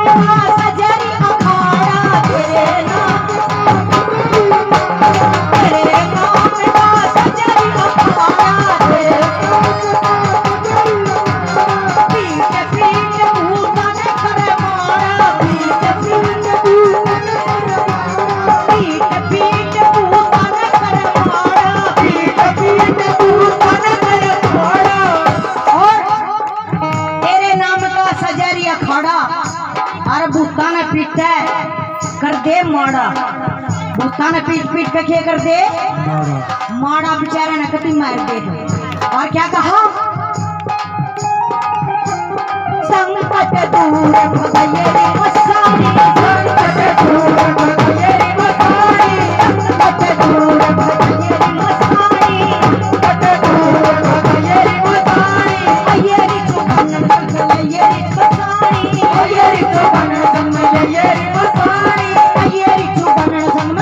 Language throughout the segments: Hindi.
कर दे माड़ा भूता ने पीट पीट के क्या कर दे माड़ा बेचारा ने कभी मार दे। और क्या कहा संकट दूर भगये रे मसानी संकट दूर भगये रे मसानी संकट दूर भगये रे मसानी संकट दूर भगये रे मसानी अय्यरी चुबन संगलयरी मसानी अय्यरी चुबन संगलयरी मसानी अय्यरी चुबन संग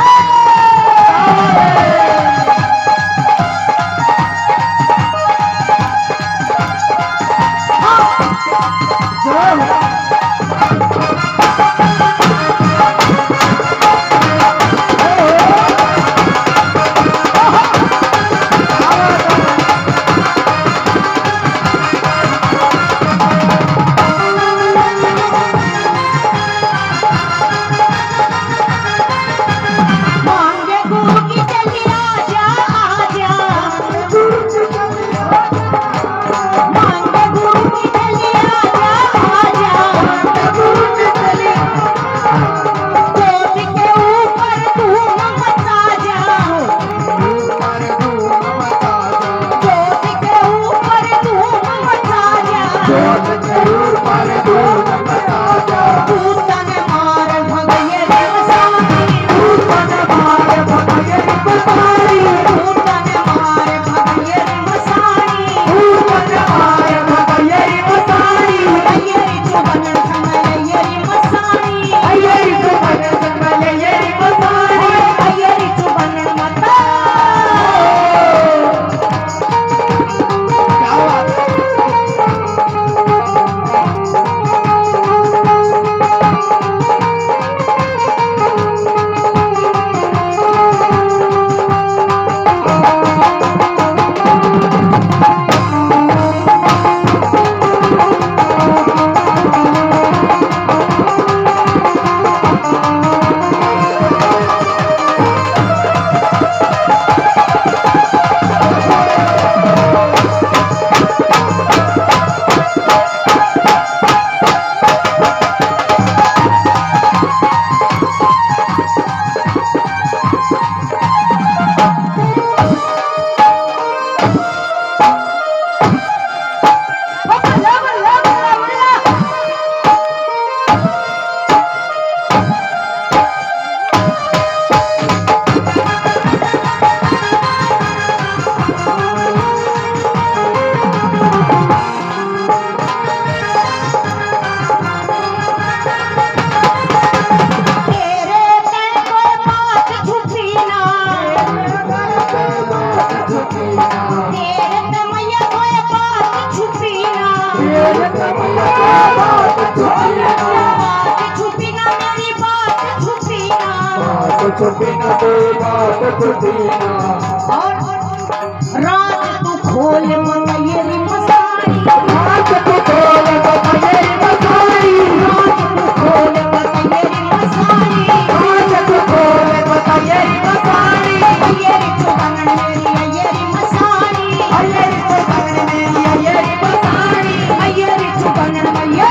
रात तू खोल मंगयरी मसानी रात तू खोल मंगयरी मसानी रात तू खोल मंगयरी मसानी रात तू खोल मंगयरी मसानी अय्यरी चुबन मेरी अय्यरी मसानी अय्यरी चुबन मेरी अय्यरी मसानी अय्यरी चुबन मैया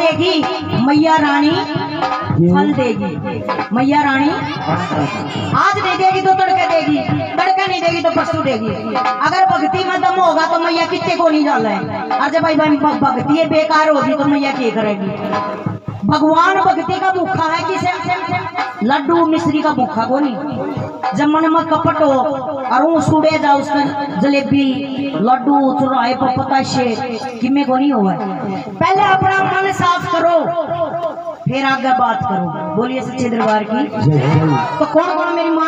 देगी मैया रानी फल देगी। मैया रानी आज नहीं देगी तो तड़के देगी, तड़के नहीं देगी तो परसों देगी। अगर भक्ति में दम होगा तो मैया कितने को नहीं डाला है। और जब भाई भक्ति बेकार होगी तो मैया क्या करेगी। भगवान भक्ति का भूखा है किसे, लड्डू मिश्री का भूखा को नहीं। जब मन में कपट हो और वो सुड़े जाओ उसका जलेबी लड्डू चुराए पर पता से किमे को नहीं हुआ। पहले अपना मन साफ करो फिर आगे बात करो। बोलिए सच्चे दरबार की। तो कौन कौन मेरी